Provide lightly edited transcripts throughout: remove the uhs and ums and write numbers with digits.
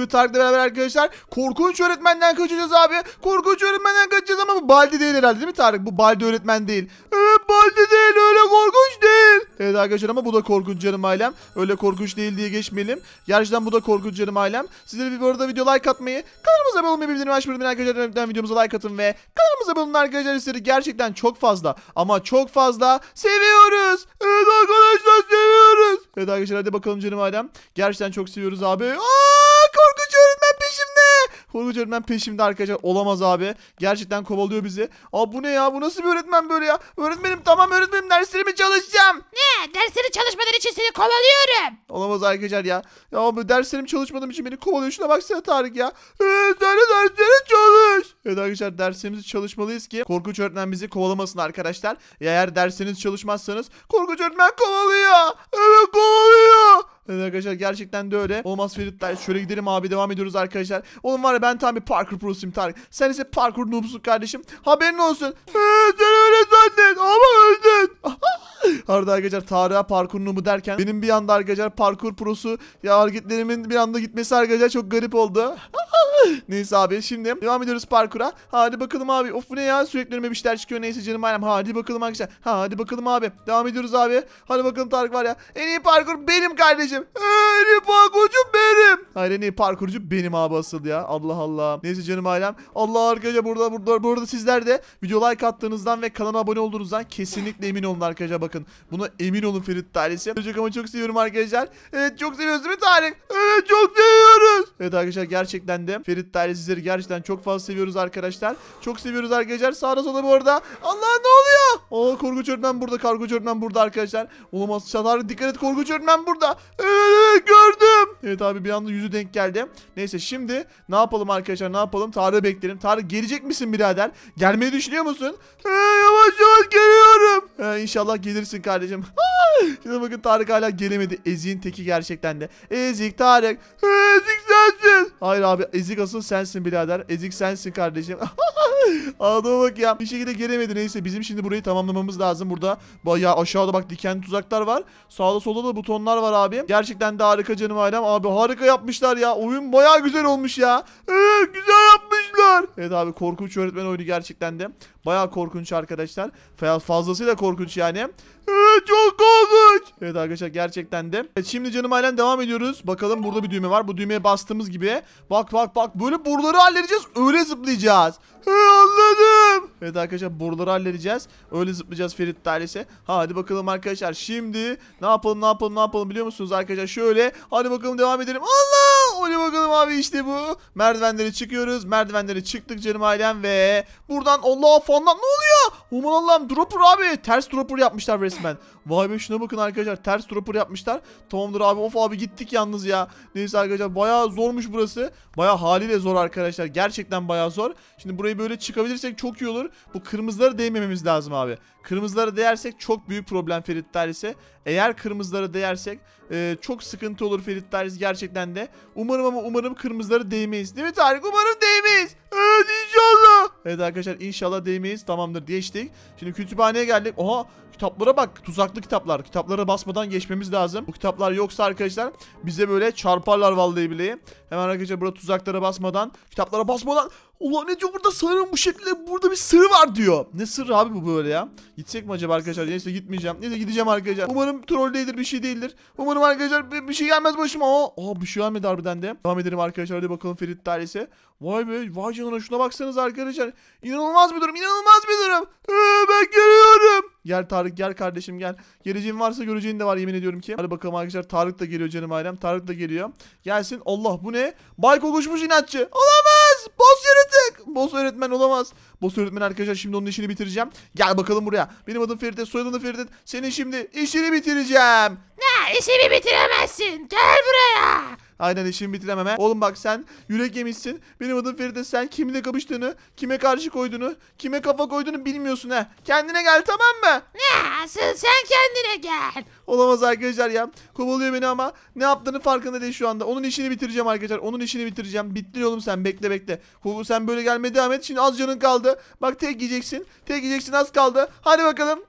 Şimdi Tarık'la beraber arkadaşlar korkunç öğretmenden kaçacağız abi. Korkunç öğretmenden kaçacağız ama bu Baldi değil herhalde, değil mi Tarık? Bu Baldi öğretmen değil. Evet, Baldi değil, öyle korkunç değil. Evet arkadaşlar ama bu da korkunç canım ailem. Öyle korkunç değil diye geçmeyelim. Gerçekten bu da korkunç canım ailem. Sizlere bir arada video like atmayı, kanalımıza abone olmayı, bildirim açmayı unutmayın arkadaşlar. Videomuza like atın ve kanalımıza abone olun arkadaşlar. Sizleri gerçekten çok fazla ama çok fazla seviyoruz. Evet arkadaşlar, seviyoruz. Evet arkadaşlar, hadi bakalım canım ailem. Gerçekten çok seviyoruz abi. Korkunç öğretmen peşimde. Korkunç öğretmen peşimde arkadaşlar. Olamaz abi. Gerçekten kovalıyor bizi. Bu ne ya? Bu nasıl bir öğretmen böyle ya? Öğretmenim, tamam öğretmenim, derslerimi çalışacağım. Ne? Dersleri çalışmadığın için seni kovalıyorum. Olamaz arkadaşlar ya. Ya bu derslerim çalışmadığım için beni kovalıyor. Şuna baksana Tarık ya. Sen de dersleri çalış. Evet arkadaşlar, derslerimizi çalışmalıyız ki korkunç öğretmen bizi kovalamasın arkadaşlar. Eğer dersleriniz çalışmazsanız korkunç öğretmen kovalıyor. Evet, kovalıyor. Evet arkadaşlar, gerçekten de öyle. Olmaz Feritler. Şöyle gidelim abi, devam ediyoruz arkadaşlar. Oğlum var ya, ben tam bir parkur prosuyum Tarık. Sen ise parkur noobsun kardeşim. Haberin olsun. Sen öyle zannet ama öldün. Arada arkadaşlar Tarık'a parkur noobu derken benim bir anda arkadaşlar parkur prosu ya hareketlerimin bir anda gitmesi arkadaşlar çok garip oldu. Neyse abi, şimdi devam ediyoruz parkura. Hadi bakalım abi. Of, bu ne ya? Sürekli önüme bir şeyler çıkıyor. Neyse canım ailem. Hadi bakalım arkadaşlar. Hadi bakalım abi. Devam ediyoruz abi. Hadi bakalım Tarık var ya. En iyi parkur benim kardeşim. En iyi parkurcu benim. Hayır, en iyi parkurcu benim abi asıl ya. Allah Allah. Neyse canım ailem. Allah arkadaşlar, burada sizler de video like attığınızdan ve kanala abone olduğunuzdan kesinlikle emin olun arkadaşlar, bakın. Buna emin olun Ferit ailesi. Çok ama çok seviyorum arkadaşlar. Evet, çok seviyoruz değil mi Tarık? Evet, çok seviyoruz. Evet arkadaşlar, gerçekten de Ferit ailesi sizleri gerçekten çok fazla seviyoruz arkadaşlar. Çok seviyoruz arkadaşlar. Sağda solda bu arada. Allah, ne oluyor? Korkunç öğretmen burada. Korkunç öğretmen burada arkadaşlar. Olamaz. Tarık dikkat et, korkunç öğretmen burada. Evet, gördüm. Evet abi, bir anda yüzü denk geldi. Neyse, şimdi ne yapalım arkadaşlar, ne yapalım? Tarık'ı bekleyelim. Tarık, gelecek misin birader? Gelmeyi düşünüyor musun? Yavaş yavaş geliyorum. İnşallah gelirsin kardeşim. Şimdi bakın, Tarık hala gelemedi. Ezik'in teki gerçekten de. Ezik Tarık. Ezik sensin. Hayır abi, ezik asıl sensin birader. Ezik sensin kardeşim. Adama bak ya. Bir şekilde gelemedi. Neyse, bizim şimdi burayı tamamlamamız lazım. Burada bayağı aşağıda bak dikenli tuzaklar var. Sağda solda da butonlar var abi. Gerçekten de harika canım ailem. Abi harika yapmışlar ya. Oyun bayağı güzel olmuş ya. Evet, güzel yapmışlar. Evet abi, korkunç öğretmen oyunu gerçekten de. Bayağı korkunç arkadaşlar. Fazlasıyla korkunç yani. Evet, çok korkunç. Evet arkadaşlar, gerçekten de. Evet, şimdi canım ailem devam ediyoruz. Bakalım, burada bir düğme var. Bu düğmeye bastığımız gibi. Bak bak bak. Böyle boruları halledeceğiz. Öyle zıplayacağız. Anladım. Evet arkadaşlar, boruları halledeceğiz. Öyle zıplayacağız Ferit ailesi. Hadi bakalım arkadaşlar. Şimdi ne yapalım biliyor musunuz arkadaşlar? Şöyle. Hadi bakalım, devam edelim. Allah. Hadi bakalım abi, işte bu. Merdivenleri çıkıyoruz. Merdivenleri çıktık canım ailem ve buradan Allah falan ne oluyor? Aman Allah'ım, dropper abi. Ters dropper yapmışlar resmen. Vay be, şuna bakın arkadaşlar. Ters dropper yapmışlar. Tamamdır abi. Of abi, gittik yalnız ya. Neyse arkadaşlar, bayağı zormuş burası. Bayağı haliyle zor arkadaşlar. Gerçekten bayağı zor. Şimdi burayı böyle çıkabilirsek çok iyi olur. Bu kırmızılara değmememiz lazım abi. Kırmızılara değersek çok büyük problem Ferit ailesi. Eğer kırmızılara değersek çok sıkıntı olur Ferit ailesi gerçekten de. Umarım kırmızılara değmeyiz. Değil mi Tarık? Umarım değmeyiz. Evet, inşallah. Evet arkadaşlar, inşallah değmeyiz. Tamamdır, geçtik. Şimdi kütüphaneye geldik. Oha, kitaplara bak. Tuzaklı kitaplar. Kitaplara basmadan geçmemiz lazım. Bu kitaplar yoksa arkadaşlar bize böyle çarparlar vallahi billahi. Hemen arkadaşlar, burada tuzaklara basmadan, kitaplara basmadan. Ulan ne diyor burada, sanırım bu şekilde burada bir sır var diyor. Ne sırrı abi bu böyle ya? Gitsek mi acaba arkadaşlar? Neyse, gitmeyeceğim. Neyse, gideceğim arkadaşlar. Umarım troll değildir, bir şey değildir. Umarım arkadaşlar bir şey gelmez başıma. Bir şey gelmedi harbiden de. Devam edelim arkadaşlar, hadi bakalım Ferit ailesi. Vay be, vay canına, şuna baksanız arkadaşlar. İnanılmaz bir durum, inanılmaz bir durum. Ben geliyorum. Gel Tarık, gel kardeşim, gel. Geleceğin varsa göreceğin de var, yemin ediyorum ki. Hadi bakalım arkadaşlar, Tarık da geliyor canım ailem. Tarık da geliyor. Gelsin. Allah, bu ne? Bay kokuşmuş inatçı. Olamaz. Boss yaratık. Boss öğretmen olamaz. Boss öğretmen arkadaşlar, şimdi onun işini bitireceğim. Gel bakalım buraya. Benim adım Ferit, soyadım da Ferit. Senin şimdi işini bitireceğim. Ne? İşimi bitiremezsin. Gel buraya. Aynen, işimi bitiremem he. Oğlum bak, sen yürek yemişsin. Benim adım Feride. Sen kiminle kapıştığını, kime karşı koyduğunu, kime kafa koyduğunu bilmiyorsun he. Kendine gel, tamam mı? Ne? Asıl sen kendine gel. Olamaz arkadaşlar ya. Kovalıyor beni ama ne yaptığını farkında değil şu anda. Onun işini bitireceğim arkadaşlar. Onun işini bitireceğim. Bitti oğlum, sen bekle bekle. Sen böyle gelmeye devam et. Şimdi az canın kaldı. Bak, tek yiyeceksin. Tek yiyeceksin, az kaldı. Hadi bakalım.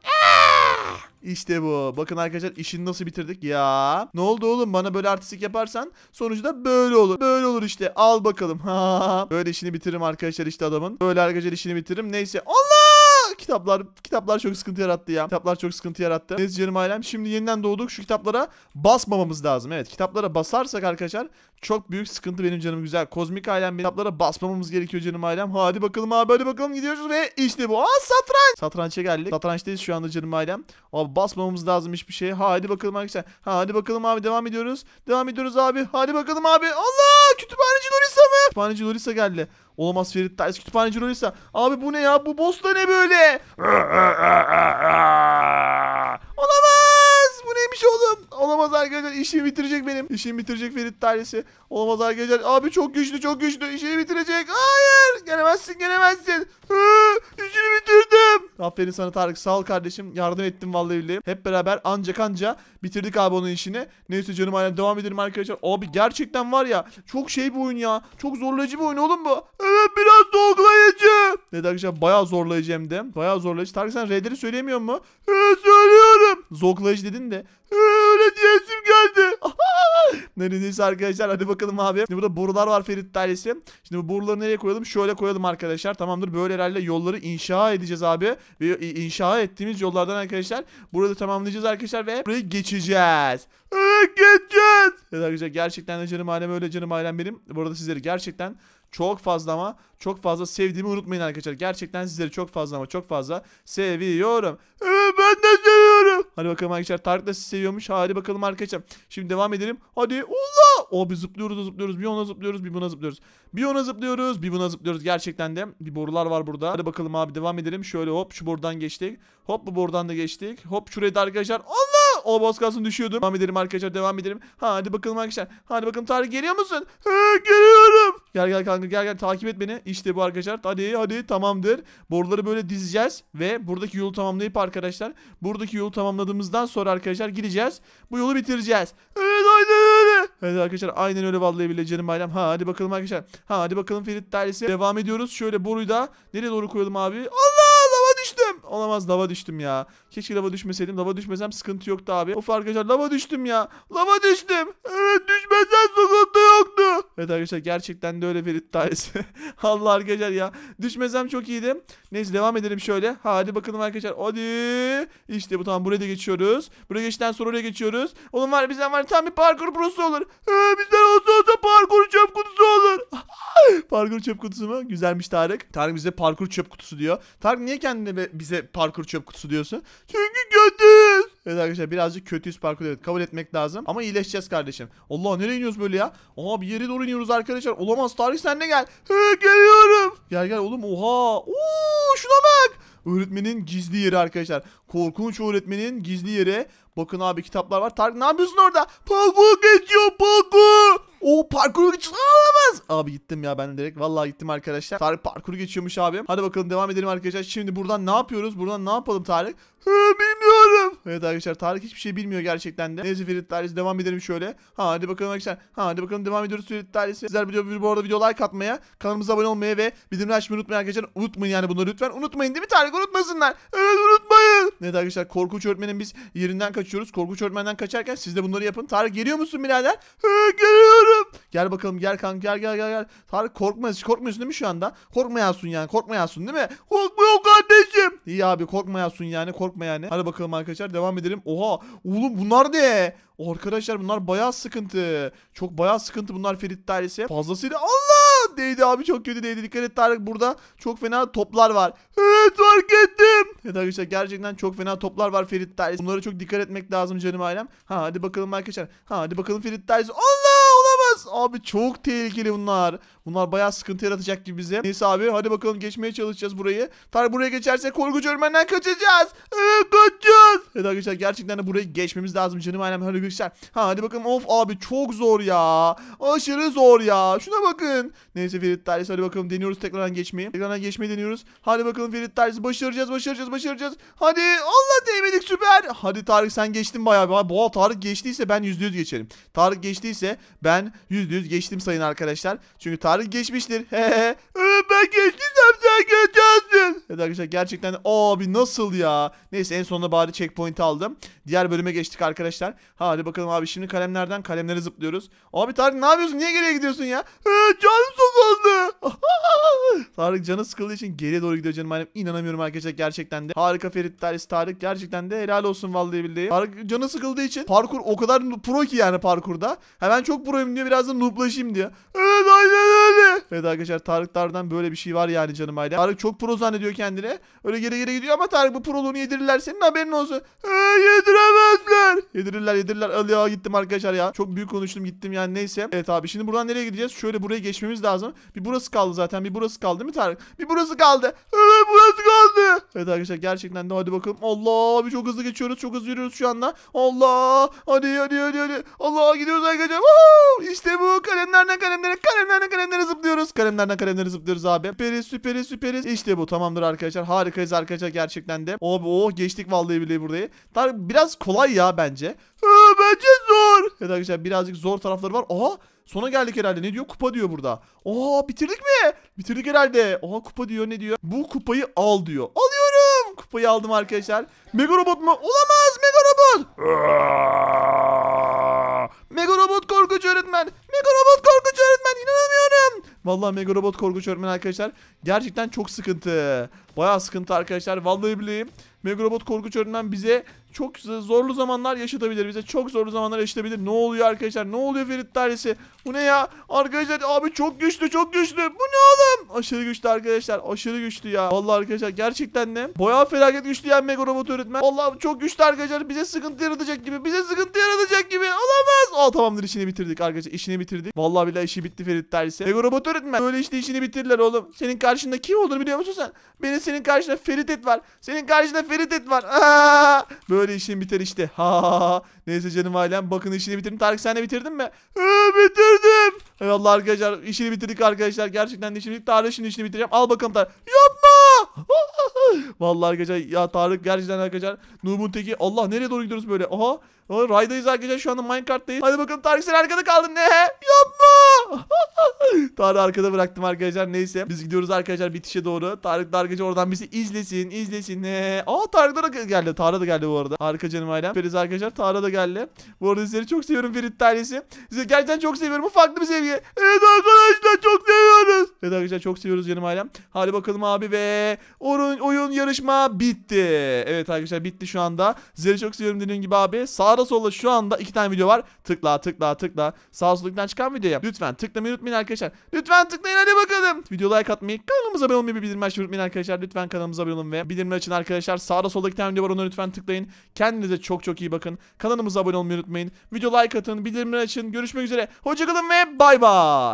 İşte bu. Bakın arkadaşlar, işini nasıl bitirdik ya. Ne oldu oğlum, bana böyle artistik yaparsan Sonucu da böyle olur. Böyle olur işte. Al bakalım. Böyle işini bitiririm arkadaşlar işte adamın. Böyle arkadaşlar işini bitiririm. Neyse. Allah! Kitaplar çok sıkıntı yarattı ya. Kitaplar çok sıkıntı yarattı. Neyse canım ailem. Şimdi yeniden doğduk. Şu kitaplara basmamamız lazım. Evet, kitaplara basarsak arkadaşlar çok büyük sıkıntı benim canım güzel. Kozmik ailem, kitaplara basmamamız gerekiyor canım ailem. Hadi bakalım abi, hadi bakalım, gidiyoruz ve işte bu. Satranç. Satrança geldik. Satrançtayız şu anda canım ailem. Abi basmamamız lazım hiçbir şeye. Hadi bakalım arkadaşlar. Hadi bakalım abi, devam ediyoruz. Devam ediyoruz abi. Hadi bakalım abi. Allah! Kütüphaneci Lorisa mı? Kütüphaneci Lorisa geldi. Olamaz, Ferit Tayz kütüphaneci Lorisa. Abi bu ne ya? Bu boss da ne böyle? Olamaz. Bu neymiş oğlum? Olamaz arkadaşlar. İşimi bitirecek benim. İşimi bitirecek Ferit Tayz'i. Olamaz arkadaşlar. Abi çok güçlü, çok güçlü. İşimi bitirecek. Hayır. Gelemezsin, gelemezsin. İşini bitirdim. Aferin sana Tarık. Sağ ol kardeşim. Yardım ettim vallahi billahi. Hep beraber anca bitirdik abi onun işini. Neyse canım ailem, devam edelim arkadaşlar. Abi gerçekten var ya, çok şey bir oyun ya. Çok zorlayıcı bir oyun oğlum bu. Evet, biraz zorlayıcı. Evet arkadaşlar, bayağı zorlayıcı hem de. Bayağı zorlayıcı. Tarık sen R'leri söyleyemiyor mu? Söylüyorum. Zorlayıcı dedin de. Öyle diyesim geldi. Neredeyse arkadaşlar, hadi bakalım abi. Şimdi burada borular var Ferit ailesi. Şimdi bu boruları nereye koyalım? Şöyle koyalım arkadaşlar. Tamamdır. Böyle herhalde yolları inşa edeceğiz abi. Ve inşa ettiğimiz yollardan arkadaşlar burada tamamlayacağız arkadaşlar ve burayı geçeceğiz. Evet, geçeceğiz. Evet arkadaşlar, gerçekten de canım ailem, öyle canım ailem benim. Bu arada sizleri gerçekten çok fazla ama çok fazla sevdiğimi unutmayın arkadaşlar. Gerçekten sizleri çok fazla ama çok fazla seviyorum. Evet, ben de seviyorum. Hadi bakalım arkadaşlar. Tarık da sizi seviyormuş. Hadi bakalım arkadaşlar. Şimdi devam edelim. Hadi. Allah! Abi zıplıyoruz. Bir ona zıplıyoruz, bir buna zıplıyoruz. Bir ona zıplıyoruz, bir buna zıplıyoruz. Gerçekten de bir borular var burada. Hadi bakalım abi, devam edelim. Şöyle hop, şu borudan geçtik. Hop, bu borudan da geçtik. Hop, şuraya da arkadaşlar. Allah! O boss kalsın, düşüyordum. Devam edelim arkadaşlar, devam edelim. Hadi bakalım arkadaşlar. Hadi bakalım Tarık, geliyor musun? Geliyorum. Gel kanka, gel takip et beni. İşte bu arkadaşlar. Hadi tamamdır. Boruları böyle dizeceğiz ve buradaki yolu tamamlayıp arkadaşlar, buradaki yolu tamamladığımızdan sonra arkadaşlar gideceğiz. Bu yolu bitireceğiz. Evet, aynen öyle. Evet arkadaşlar, aynen öyle vallahi bile canım ailem. Hadi bakalım arkadaşlar. Hadi bakalım Ferit ailesi. Devam ediyoruz. Şöyle boruyu da nereye doğru koyalım abi? Allah! Lava düştüm. Olamaz, lava düştüm ya. Keşke lava düşmeseydim. Lava düşmesem sıkıntı yoktu abi. Of arkadaşlar, lava düştüm ya. Lava düştüm. Evet, düşmesen sıkıntı yoktu. Evet arkadaşlar, gerçekten de öyle Ferit ailesi. Allah arkadaşlar ya. Düşmesem çok iyiydi. Neyse, devam edelim şöyle. Hadi bakalım arkadaşlar. Hadi. İşte bu, tamam, buraya da geçiyoruz. Buraya geçtikten sonra oraya geçiyoruz. Oğlum var, bizden var tam bir parkur prosu olur. Bizden olsa parkur çöp kutusu olur. Parkur çöp kutusu mu? Güzelmiş Tarık. Tarık bize parkur çöp kutusu diyor. Tarık niye kendine ve bize parkur çöp kutusu diyorsun? Çünkü kötüyüz. Evet arkadaşlar, birazcık kötüyüz parkur, evet, kabul etmek lazım. Ama iyileşeceğiz kardeşim. Allah, nereye iniyoruz böyle ya? Aha, bir yere doğru iniyoruz arkadaşlar. Olamaz, Tarık sen de gel. Geliyorum. Gel oğlum, oha. Şuna bak. Öğretmenin gizli yeri arkadaşlar. Korkunç öğretmenin gizli yeri. Bakın abi, kitaplar var. Tarık ne yapıyorsun orada? Parkur geçiyor, parkur. O parkuru geçiyor. Olamaz. Abi gittim ya ben direkt. Vallahi gittim arkadaşlar. Tarık parkuru geçiyormuş abi. Hadi bakalım, devam edelim arkadaşlar. Şimdi buradan ne yapıyoruz? Buradan ne yapalım Tarık? Bilmiyorum. Evet arkadaşlar, Tarık hiçbir şey bilmiyor gerçekten de. Neyse Ferit ailesi, devam edelim şöyle. Hadi bakalım arkadaşlar. Hadi bakalım, devam ediyoruz Ferit ailesi. Sizler bu arada video like atmaya, kanalımıza abone olmaya ve bildirimleri açmayı unutmayın arkadaşlar. Unutmayın yani bunları lütfen. Unutmayın değil mi Tarık? Unutmasınlar. Evet, unutmayın. Evet arkadaşlar, korkunç öğretmenin biz yerinden kaçıyoruz. Korkunç öğretmenden kaçarken siz de bunları yapın. Tarık, geliyor musun birader? Geliyorum. Gel bakalım, gel kanka, gel. Tarık, korkmuyorsun değil mi şu anda? Korkmayasın yani, değil mi? Korkmuyor kardeşim. İyi abi, korkmayasın yani, korkma yani. Hadi bakalım arkadaşlar, devam edelim. Oha oğlum, bunlar ne? Arkadaşlar bunlar bayağı sıkıntı. Çok bayağı sıkıntı bunlar Ferit ailesi. Fazlasıyla Allah! Değdi abi, çok kötü değdi. Dikkat et Tarık, burada çok fena toplar var. Evet, fark ettim. Evet arkadaşlar, gerçekten çok fena toplar var Ferit ailesi. Bunlara çok dikkat etmek lazım canım ailem. Hadi bakalım arkadaşlar. Hadi bakalım Ferit ailesi. Allah! Olamaz. Abi çok tehlikeli bunlar. Bunlar bayağı sıkıntı yaratacak gibi bize. Neyse abi, hadi bakalım, geçmeye çalışacağız burayı. Tarık, buraya geçersek korkunç öğretmenden kaçacağız. Evet, kaçacağız. Evet arkadaşlar, gerçekten de burayı geçmemiz lazım canım ailem. Hadi arkadaşlar. Hadi bakalım. Of abi, çok zor ya. Aşırı zor ya. Şuna bakın. Neyse Ferit ailesi, hadi bakalım, deniyoruz tekrardan geçmeyi. Tekrardan geçmeyi deniyoruz. Hadi bakalım Ferit ailesi, başaracağız. Hadi, Allah, değmedik, süper. Hadi Tarık, sen geçtin bayağı. Bu Tarık geçtiyse ben %100 geçerim. Tarık geçtiyse ben %100 geçtim sayın arkadaşlar. Çünkü Tarık geçmiştir. ben geçtiysem sen geçersin. Evet arkadaşlar gerçekten abi nasıl ya. Neyse en sonunda bari checkpoint aldım. Diğer bölüme geçtik arkadaşlar. Hadi bakalım abi şimdi kalemlerden kalemlere zıplıyoruz. Abi Tarık ne yapıyorsun? Niye geriye gidiyorsun ya? Canım sıkıldı. Tarık canı sıkıldığı için geriye doğru gidiyor canım. Benim inanamıyorum arkadaşlar gerçekten de. Harika Ferit Daris Tarık gerçekten de helal olsun vallahi billahi. Tarık canı sıkıldığı için parkur o kadar pro ki yani parkurda. Hemen çok proyum diyor biraz da nooblaşayım diyor. Evet aynen öyle. Evet arkadaşlar Tarıklardan böyle bir şey var yani canım ailem. Tarık çok pro zannediyor kendine. Öyle geri geri gidiyor ama Tarık bu proluğunu yedirirler senin haberin olsun. Yediremezler. Yedirirler. Ya gittim arkadaşlar ya. Çok büyük konuştum gittim yani neyse. Evet abi şimdi buradan nereye gideceğiz? Şöyle buraya geçmemiz lazım. Bir burası kaldı zaten. Bir burası kaldı değil mi Tarık? Bir burası kaldı. Evet burası kaldı. Evet arkadaşlar gerçekten de hadi bakalım. Allah abi çok hızlı geçiyoruz. Çok hızlı yürüyoruz şu anda. Allah. Hadi. Allah gidiyoruz arkadaşlar. İşte bu. Kalemlerden kalemlere zıplıyoruz. Kalemlerden kalemlere zıplıyoruz abi. Süperiz. İşte bu tamamdır arkadaşlar. Harikayız arkadaşlar gerçekten de. Abi geçtik vallahi billahi burayı. Tarık biraz kolay ya bence. Bence zor. Evet arkadaşlar birazcık zor tarafları var. Sona geldik herhalde. Ne diyor? Kupa diyor burada. Bitirdik mi? Bitirdik herhalde. Kupa diyor. Ne diyor? Bu kupayı al diyor. Alıyorum. Kupayı aldım arkadaşlar. Mega robot mu? Olamaz. Mega robot. Mega robot korkunç öğretmen. İnanamıyorum. Vallahi Mega robot korkunç öğretmen arkadaşlar. Gerçekten çok sıkıntı. Bayağı sıkıntı arkadaşlar. Vallahi billahi. Mega robot korkunç öğretmen bize çok zorlu zamanlar yaşatabilir. Ne oluyor arkadaşlar? Ne oluyor Ferit ailesi? Bu ne ya? Arkadaşlar abi çok güçlü. Bu ne oğlum? Aşırı güçlü arkadaşlar. Aşırı güçlü ya. Vallahi arkadaşlar gerçekten de bayağı felaket güçlü yani Mega robot öğretmen. Vallahi çok güçlü arkadaşlar. Bize sıkıntı yaratacak gibi. Olamaz. Tamamdır işini bitirdik arkadaşlar. Vallahi billahi işi bitti Ferit ailesi. Mega robot öğretmen. Böyle işte işini bitirdiler oğlum. Senin karşında kim olduğunu biliyor musun sen? Senin karşında Ferit var. Böyle işin biter işte. Neyse canım ailem bakın işini bitirdim. Tarık sen de bitirdin mi? Bitirdim. Eyvallah arkadaşlar işini bitirdik arkadaşlar. Gerçekten de işini bitirdik. Tarık şimdi işini bitireceğim. Al bakalım Tarık. Yapma. Vallahi arkadaşlar ya Tarık gerçekten arkadaşlar. Noob'un teki. Allah nereye doğru gidiyoruz böyle? Raydayız arkadaşlar şu anda Minecraft'tayız. Hadi bakalım Tarık sen arkada kaldın. Ne? Yapma. Tarık arkada bıraktım arkadaşlar. Neyse biz gidiyoruz arkadaşlar bitişe doğru. Tarık da arkadaşlar oradan bizi izlesin. Tarık da geldi. Tarık da geldi bu arada. Harika canım ailem. Feriz arkadaşlar Tarık da geldi. Bu arada sizleri çok seviyorum Ferit ailesi. Sizi gerçekten çok seviyorum. Bu farklı bir sevgi. Evet arkadaşlar çok seviyoruz. Evet arkadaşlar çok seviyoruz canım ailem. Hadi bakalım abi ve oyun yarışma bitti. Evet arkadaşlar bitti şu anda. Sizleri çok seviyorum dediğim gibi abi. Sağda solda şu anda 2 tane video var. Tıkla. Sağ soldan çıkan videoya. Lütfen tıklamayı unutmayın arkadaşlar. Lütfen tıklayın hadi bakalım. Video like atmayı, kanalımıza abone olmayı, bildirim açmayı unutmayın arkadaşlar. Lütfen kanalımıza abone olun ve bildirimleri açın arkadaşlar. Sağda solda 2 tane video var onları lütfen tıklayın. Kendinize çok iyi bakın. Kanalımıza abone olmayı unutmayın. Video like atın, bildirimleri açın. Görüşmek üzere. Hoşçakalın ve bay bay.